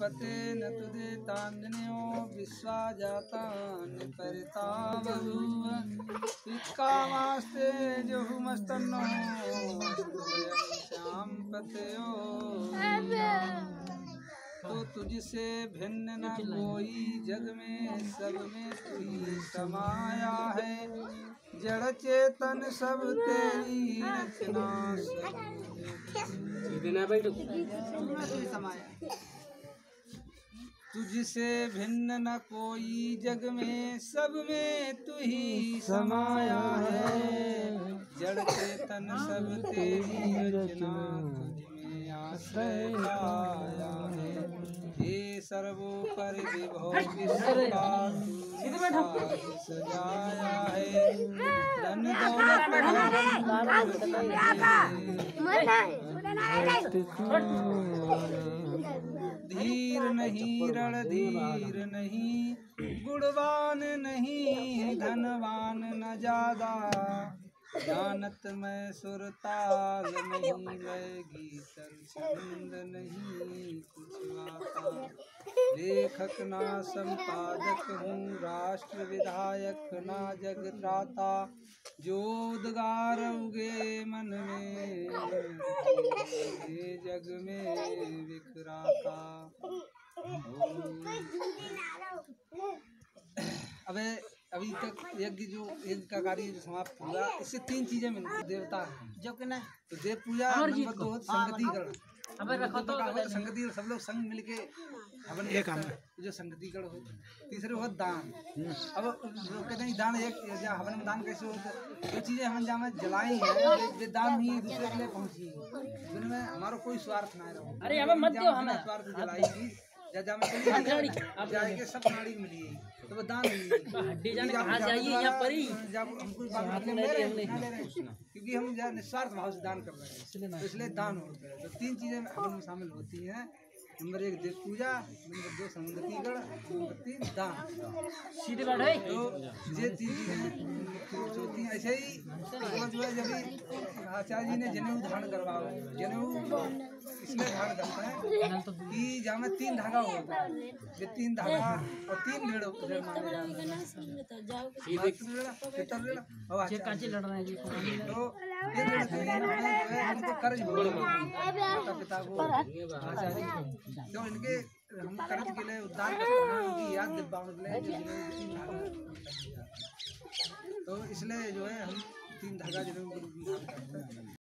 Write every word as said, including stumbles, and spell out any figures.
पते न तुदे तान्यो विश्वा जातान परिता बभूव कामास्ते जो मस्तनो श्याम पतयो तो तुझसे भिन्न न कोई जग में सब में तू ही समाया है जड़ चेतन सब तेरी रचना समाया तुझसे भिन्न न कोई जग में सब में तू ही समाया है जड़ चेतन सब तेरी रचना तुझ में आश्रय आया है हे सर्वोपरि विभो विश्वका सजाया है धन धीर नहीं रणधीर नहीं गुणवान नहीं धनवान न ज्यादा जानत मैं सुरताल नहीं लगी छंद नहीं कुछ आता लेखक ना संपादक हूँ राष्ट्र विधायक ना जग त्राता जो उद्गार उगे मन में ये जग में बिखराता। अबे अभी तक यज्ञ जो यज्ञ का कार्य जो समाप्त हुआ इससे तीन चीजें मिलती देवता जो कि ना तो देव पूजा नंबर दो संगतिकरण अबे रखो तो संगति सब लोग संग मिलके हवन एक काम जो संगतिकरण हो तीसरे हो दान अब लोग कहते हैं दान एक हवन में दान कैसे होता है ये चीजें हम जहाँ जलाई है वे दान ही दूसरे के लिए पहुँची जिनमें हमारा कोई स्वार्थ ना रहो अरे अब मत दो हमें स्वार्थ जलाई जा में जाएंगे सब नाड़ी मिली तो वो दान हड्डी जाने कहाँ जाइए यहाँ पर ही जब हमको क्योंकि हम निस्वार्थ भाव से दान कर रहे हैं तो इसलिए दान होता है तो तीन चीजें हवन में शामिल होती हैं नंबर एक देव पूजा नंबर दो संगतिकरण नंबर तीन दान सीधे बात है तो ये तीन चीजें होती हैं ऐसे ही जो है जब आचार्य जी ने जनेऊ धारण करवाओ जनेऊ इसलिए धारण करते हैं कि जहाँ में तीन धागा होता है ये तीन धागा और तीन रेड़ माने जाते हैं तो ये हमको कर्ज माता पिता को आचार्य जो इनके हम कर्ज के लिए उद्धार करते हैं उनकी याद दिलवाने के लिए तो इसलिए जो है हम तीन धागा जनेऊ के रूप में